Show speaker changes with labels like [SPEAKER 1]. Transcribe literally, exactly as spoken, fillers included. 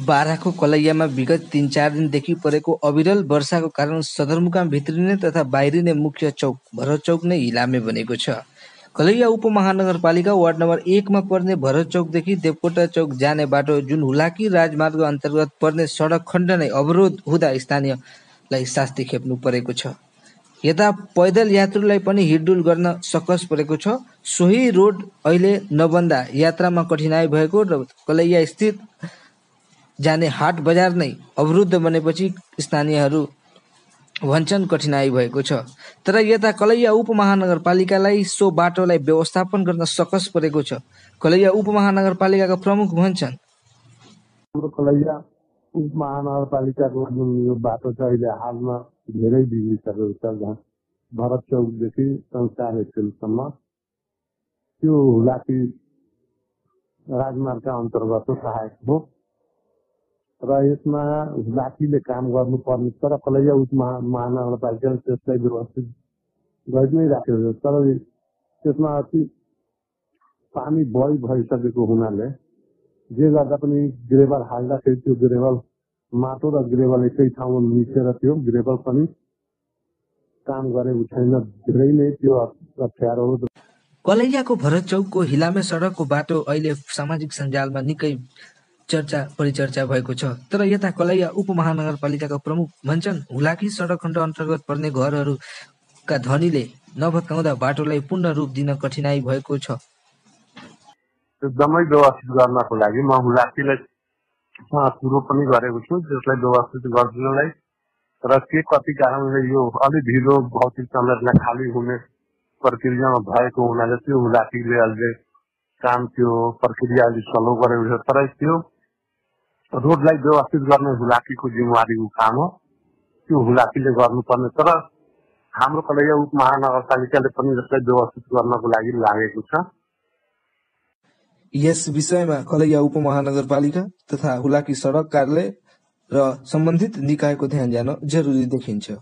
[SPEAKER 1] बाराको कलैयामा विगत तीन चार दिनदेखि परेको अविरल वर्षाको कारण सदरमुकाम भित्रिने तथा बाहिरिने मुख्य चौक भरत चौक नै हिलामे बनेको छ। कलैया उपमहानगरपालिका वार्ड नम्बर एकमा पर्ने भरत चौकदेखि देवकोटा चौक जाने बाटो जुन हुलाकी राजमार्ग अन्तर्गत पर्ने सडक खण्ड नै अवरोध हुँदा स्थानीयलाई शास्ति खेप्नु परेको छ। यता पैदल यात्रुलाई पनि हिँडडुल गर्न सकस परेको छ। सोही रोड अहिले नबन्दा यात्रामा कठिनाई भएको र कलैया स्थित जाने हाट बजार नै अवरुद्ध बनेपछि स्थानीयहरू भन्छन् कठिनाई भएको छ। तर यता कलैया उपमहानगरपालिकालाई सो बाटोलाई व्यवस्थापन गर्न सकस परेको छ। कलैया उपमहानगरपालिकाका प्रमुख भन्छन्,
[SPEAKER 2] हाम्रो कलैया उपमहानगरपालिकाको जुन यो बाटो छ अहिले हालमा धेरै बिग्रिसकेको छ। जहाँ भरत चौकदेखि संस्कार स्कुलसम्म त्यो हुलाकी राजमार्गका अन्तर्गत सहायक हो र यसमा हुलाकीले काम गर्नुपर्ने तर कलैया उपमहानगरपालिकाले त्यसलाई व्यवस्थित गरि नै राखेको छ। तर त्यसमा अति पानी बढी भइसकेको हुनाले जे गर्दा पनि ग्रेभल हाल्दाखेरि त्यो ग्रेभल माटो र ग्रेभल एकै ठाउँमा मिसेर त्यो ग्रेभल पनि काम गरेको छैन। धेरै नै त्यो अप्ठ्यारो।
[SPEAKER 1] कलैयाको भरत चौकको हिलामे सडकको बाटो अहिले सामाजिक सञ्जालमा निकै चर्चा परिचर्चा भएको छ। तर यता कलैया उपमहानगरपालिकाका प्रमुख भन्छन्, हुलाकी सडक खण्ड अन्तर्गत पर्ने घरहरूका धनीले नभत्काउँदा बाटोलाई पूर्ण रूप दिन कठिनाई भएको छ।
[SPEAKER 2] एकदमै व्यवस्थित गर्नको लागि म हुलाकीलाई कुरो पनि गरेको छु, त्यसलाई व्यवस्थित गरिदिनलाई। र के कति कारणले यो अलि ढिलो भौतिक संरचना खाली हुने प्रक्रियामा भएको हुनाले त्यो हुलाकीले अहिले काम त्यो प्रक्रिया अलि स्लो गरेको छ। तर त्यो रोडलाई व्यवस्थित गर्ने हुलाकीको जिम्मेवारीको काम हो, त्यो हुलाकीले गर्नुपर्ने। तर हाम्रो कलैया उपमहानगरपालिकाले पनि यसलाई व्यवस्थित गर्नको लागि लागेको छ।
[SPEAKER 1] यस विषयमा कलैया उपमहानगरपालिका तथा हुलाकी सडक कार्यालय र सम्बन्धित निकायको ध्यान जान जरुरी देखिन्छ।